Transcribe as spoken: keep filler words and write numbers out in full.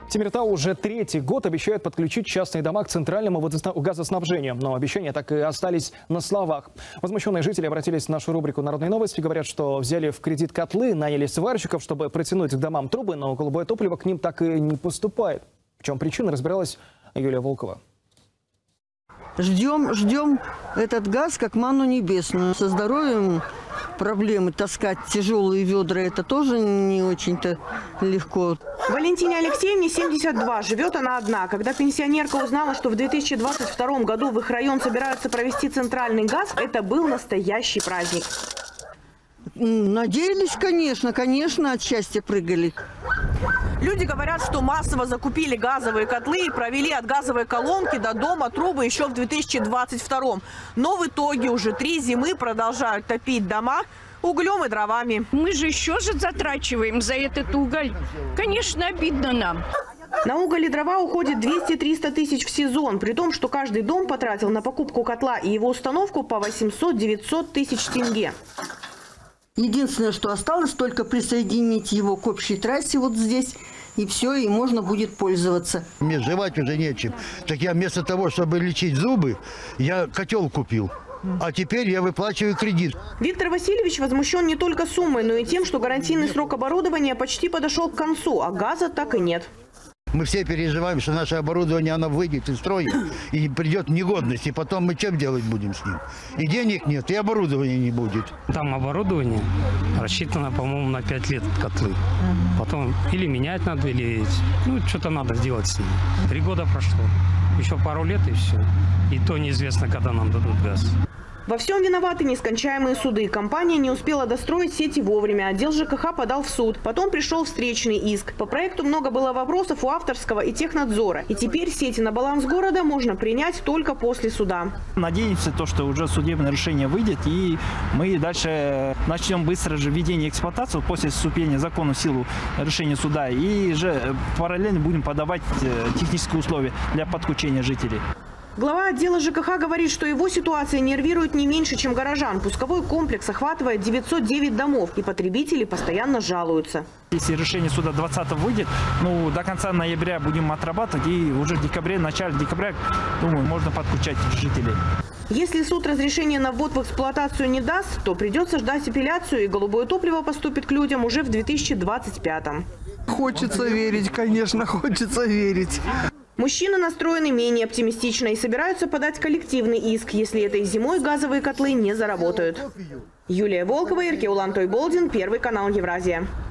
Темиртау уже третий год обещает подключить частные дома к центральному газоснабжению. Но обещания так и остались на словах. Возмущенные жители обратились в нашу рубрику «Народные новости». Говорят, что взяли в кредит котлы, наняли сварщиков, чтобы протянуть к домам трубы, но голубое топливо к ним так и не поступает. В чем причина, разбиралась Юлия Волкова. Ждем, ждем этот газ как манну небесную. Со здоровьем проблемы. Таскать тяжелые ведра – это тоже не очень-то легко. Валентине Алексеевне семьдесят два. Живет она одна. Когда пенсионерка узнала, что в две тысячи двадцать втором году в их район собираются провести центральный газ, это был настоящий праздник. Надеялись, конечно, конечно, от счастья прыгали. Люди говорят, что массово закупили газовые котлы и провели от газовой колонки до дома трубы еще в две тысячи двадцать втором. Но в итоге уже три зимы продолжают топить дома углем и дровами. Мы же еще же затрачиваем за этот уголь. Конечно, обидно нам. На уголь и дрова уходит двести-триста тысяч в сезон, при том, что каждый дом потратил на покупку котла и его установку по восемьсот-девятьсот тысяч тенге. Единственное, что осталось, только присоединить его к общей трассе вот здесь, и все, и можно будет пользоваться. Мне жевать уже нечем. Так я вместо того, чтобы лечить зубы, я котел купил. А теперь я выплачиваю кредит. Виктор Васильевич возмущен не только суммой, но и тем, что гарантийный срок оборудования почти подошел к концу, а газа так и нет. Мы все переживаем, что наше оборудование оно выйдет из строя и придет в негодность. И потом мы чем делать будем с ним? И денег нет, и оборудования не будет. Там оборудование рассчитано, по-моему, на пять лет котлы. Потом или менять надо, или ну, что-то надо сделать с ним. Три года прошло. Еще пару лет и все. И то неизвестно, когда нам дадут газ. Во всем виноваты нескончаемые суды. Компания не успела достроить сети вовремя. Отдел ЖКХ подал в суд. Потом пришел встречный иск. По проекту много было вопросов у авторского и технадзора. И теперь сети на баланс города можно принять только после суда. Надеемся, то, что уже судебное решение выйдет. И мы дальше начнем быстро же введение эксплуатации после вступления закона в силу решения суда. И же параллельно будем подавать технические условия для подключения жителей. Глава отдела ЖКХ говорит, что его ситуация нервирует не меньше, чем горожан. Пусковой комплекс охватывает девятьсот девять домов, и потребители постоянно жалуются. Если решение суда двадцатого выйдет, ну, до конца ноября будем отрабатывать, и уже в декабре, в начале декабря, думаю, можно подключать жителей. Если суд разрешение на ввод в эксплуатацию не даст, то придется ждать апелляцию, и голубое топливо поступит к людям уже в две тысячи двадцать пятом. Хочется верить, конечно, хочется верить. Мужчины настроены менее оптимистично и собираются подать коллективный иск, если этой зимой газовые котлы не заработают. Юлия Волкова, Иркеулан Тойболдин, Первый канал Евразия.